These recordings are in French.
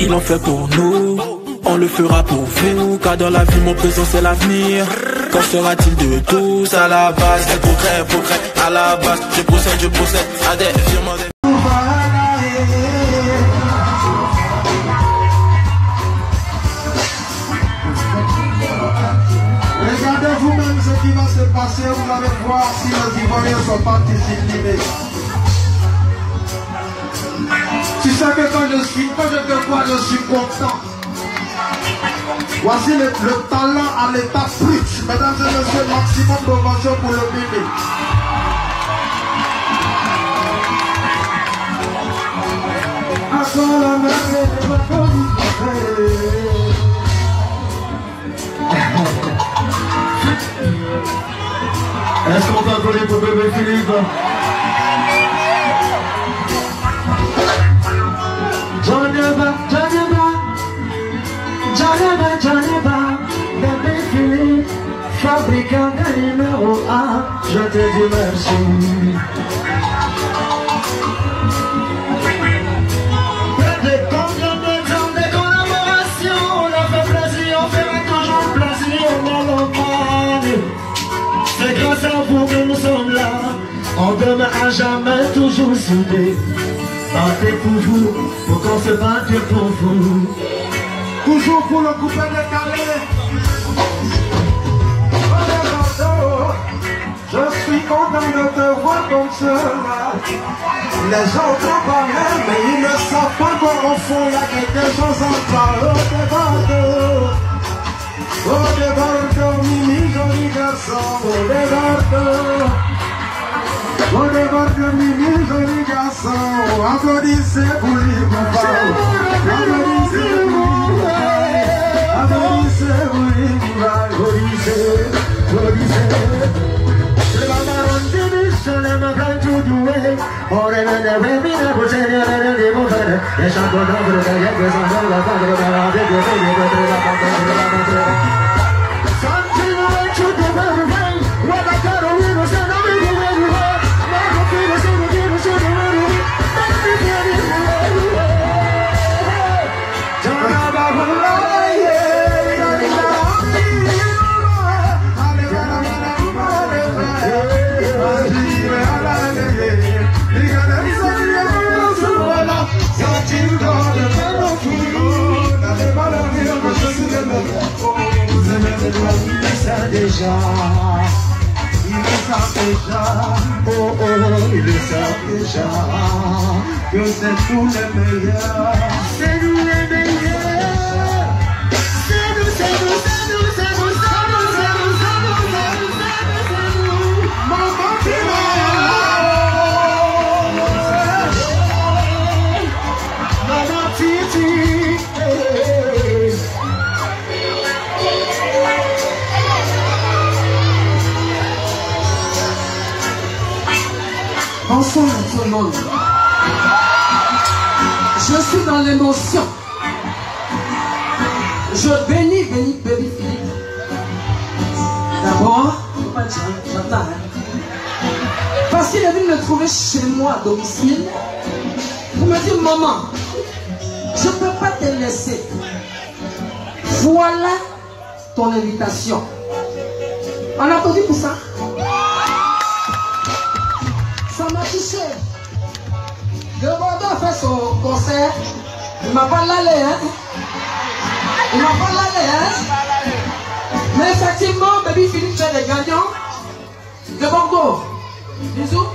il en fait pour nous. On le fera pour vous, car dans la vie mon présent c'est l'avenir. Qu'en sera-t-il de tous à la base? Des progrès, à la base. Je procède à des virements. Regardez vous-même ce qui va se passer, vous allez voir si les Ivoiriens sont pas disciplinés. Tu sais que quand je te vois, je suis content. Voici le talent à l'état brut. Mesdames et messieurs, maximum promotion pour le bébé. Est-ce qu'on t'a donné pour bébé Philippe? Bébé Philippe, fabricant de numéro 1, je te dis merci. Combien de temps de collaboration, on a fait plaisir, on fera toujours plaisir, on c'est grâce à vous que nous sommes là, on demeure à jamais toujours soudés. Partez pour vous, pour qu'on se batte pour vous. Toujours pour le coupé décalé. Je suis content de te voir comme cela. Les gens t'ont parlé, mais ils ne savent pas qu'au fond, il y a quelque chose en toi. Oh, débarque, mimi, joli garçon. Oh, débarque, mimi, joli garçon. Applaudissez pour lui, papa. Applaudissez pour lui. Applaudissez pour lui, papa. Applaudissez. Il le savent déjà, oh oh, il le savent déjà, que c'est nous les meilleurs, c'est nous les meilleurs, c'est nous, c'est nous, c'est nous, c'est nous, c'est nous, c'est nous, c'est nous, c'est nous, maman qui maman Titi. Bonsoir à tout le monde. Je suis dans l'émotion. Je bénis Bébé Philippe. D'abord, j'attends. Parce qu'il est venu me trouver chez moi à domicile pour me dire, maman, je ne peux pas te laisser. Voilà ton invitation. On a applaudi pour ça. Ça m'a touché. De Bordeaux a fait son concert. Il m'a pas l'allé, hein. Il m'a pas l'allé, hein. Mais effectivement, Bébé Philippe, tu es des gagnants de Bordeaux. Bisous.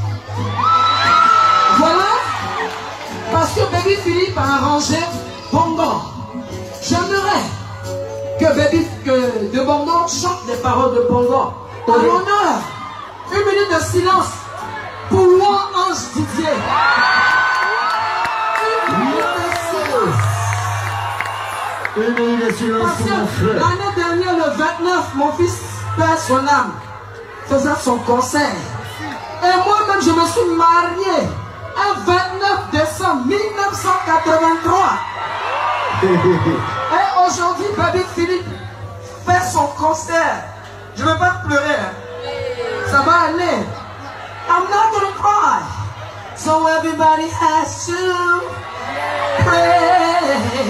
Voilà. Parce que Bébé Philippe a arrangé Bongo. J'aimerais que de Bordeaux chante les paroles de Bongo. En honneur, 1 minute de silence pour Louange Didier. 1 minute de silence. Parce que l'année dernière, le 29, mon fils perd son âme, faisait son concert. Et moi-même, je me suis marié un 29 décembre 1983. Et aujourd'hui, Bébé Philippe fait son concert. Je ne vais pas pleurer. Ça va aller. I'm not gonna cry. So everybody has to pray.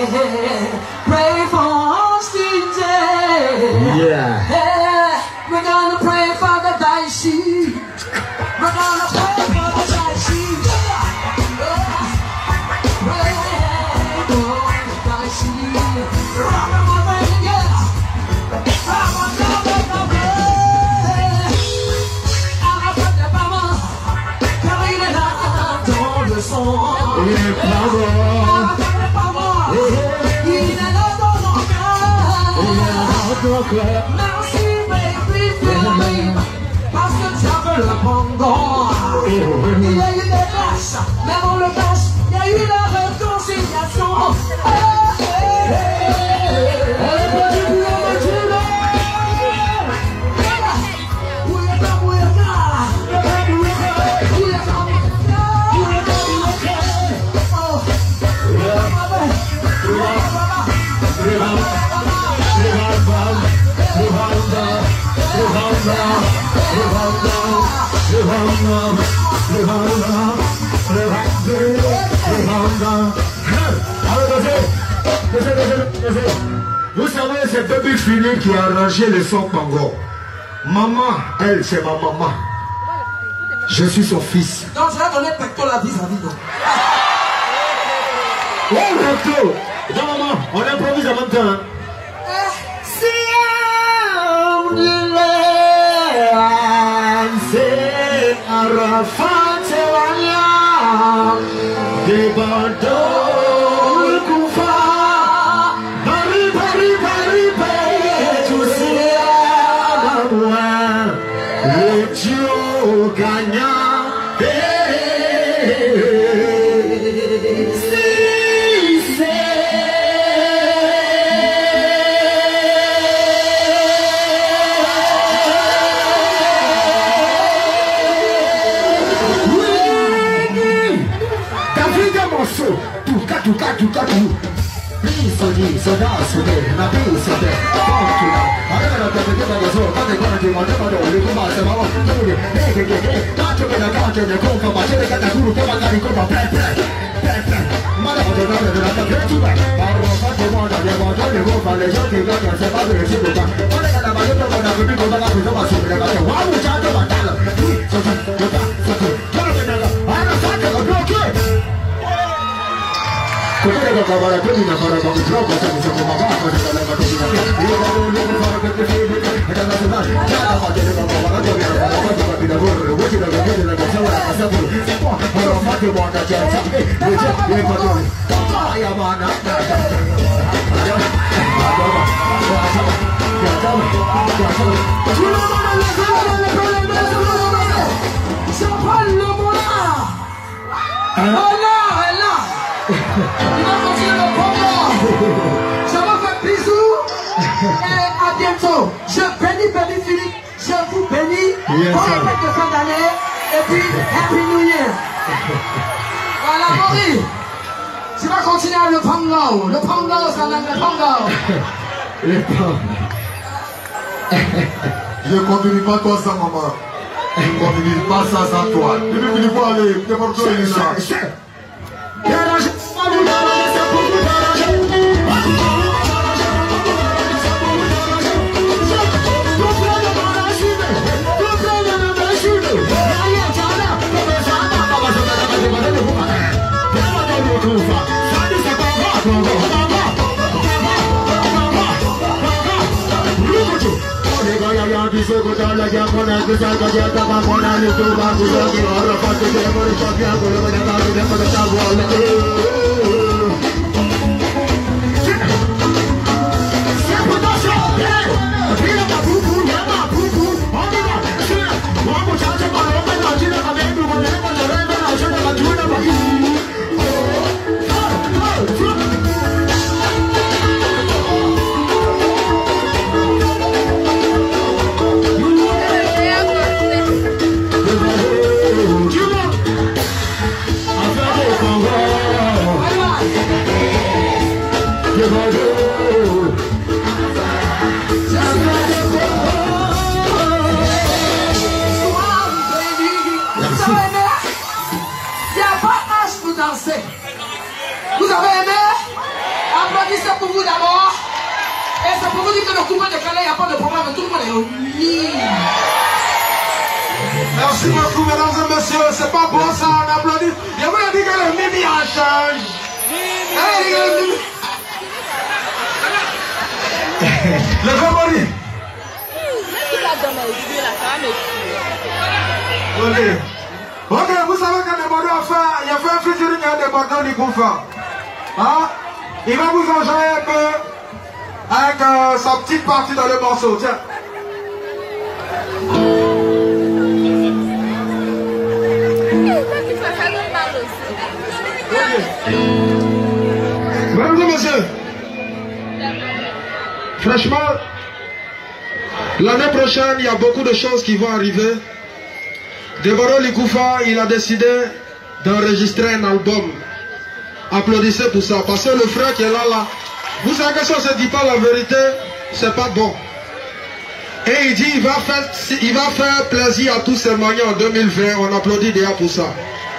Merci, baby, feeling. Parce que tu as fait le pendant. Il y a eu des clashs, mais on le cache. Il y a eu la réconciliation. Vous savez, c'est Baby Fini qui a arrangé le son Congo. Maman, elle, c'est ma maman. Je suis son fils. Donc, je vais donner pecto la vis à vis. Oh, pecto! Non, maman, on improvise en même temps. Je bénis Baby Philippe, je vous bénis pour les fêtes de fin d'année et puis Happy New Year. Voilà, Maurice, tu vas continuer avec le Pango. Le Pango, ça donne le Pango. Je ne continue pas toi sans maman. Je ne continue pas ça sans toi. Baby Philippe, faut aller. T'es pour toi, il est là. Vous avez aimé? Applaudissez pour vous d'abord. Et c'est pour vous dire que le couplet de Calais, il n'y a pas de problème. Tout le monde est uni. Merci beaucoup, mesdames et messieurs. C'est pas bon ça, on applaudit. Je vous ai dit que le Mimi en change. Le grand Mori. Ok, vous savez que Debordo a fait un featuring à Debordo du Koufa. Hein? Il va vous enjoyer un peu. avec sa petite partie dans le morceau. Tiens. Mesdames et messieurs, franchement, l'année prochaine, il y a beaucoup de choses qui vont arriver. Deborah Likoufa, il a décidé d'enregistrer un album. Applaudissez pour ça, parce que le frère qui est là, vous savez que si on ne se dit pas la vérité, c'est pas bon. Et il dit, il va faire plaisir à tous ces maniants en 2020, on applaudit déjà pour ça.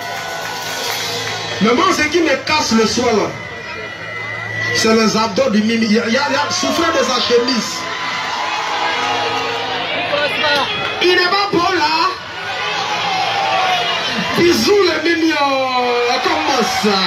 Mais moi, ce qui me casse le soir là, c'est les abdos du Mimi. Il y a souffert de sa chemise. Il n'est pas beau là. Bisous les mignons. Comment ça?